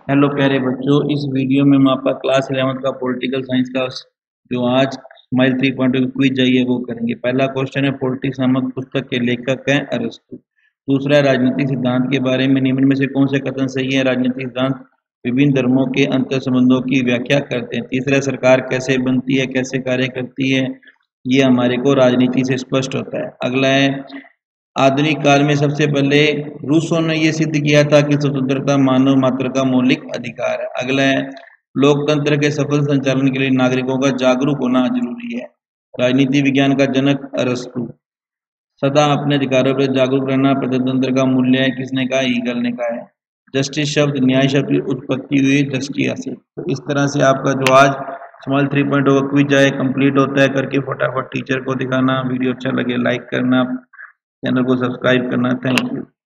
Hello प्यारे बच्चों, इस वीडियो में हम आपका क्लास 11 का पॉलिटिकल साइंस का जो आज स्माइल 3.0 क्विज जाइए वो करेंगे। पहला क्वेश्चन है, पॉलिटिक्स नामक पुस्तक के लेखक हैं अरस्तु। दूसरा है, राजनीतिक सिद्धांत के बारे में निम्न में से कौन से कथन सही है। राजनीतिक सिद्धांत विभिन्न धर्मों के अंतर संबंधों की व्याख्या करते हैं। तीसरा है, सरकार कैसे बनती है, कैसे कार्य करती है, ये हमारे को राजनीति से स्पष्ट होता है। अगला है, आधुनिक काल में सबसे पहले रूसों ने यह सिद्ध किया था कि स्वतंत्रता मानव मात्र का मौलिक अधिकार है। अगला है, लोकतंत्र के सफल संचालन के लिए नागरिकों का जागरूक होना जरूरी है। राजनीति विज्ञान का जनक अरस्तु। सदा अपने अधिकारों पर जागरूक रहना प्रजातंत्र का मूल्य है, किसने कहा, ईगल ने कहा है। जस्टिस शब्द, न्याय शब्द की उत्पत्ति हुई दृष्टिया से। तो इस तरह से आपका जो आज स्मॉल 3.0 क्विज है कंप्लीट होता है। करके फटाफट टीचर को दिखाना। वीडियो अच्छा लगे लाइक करना, चैनल को सब्सक्राइब करना। Thank you.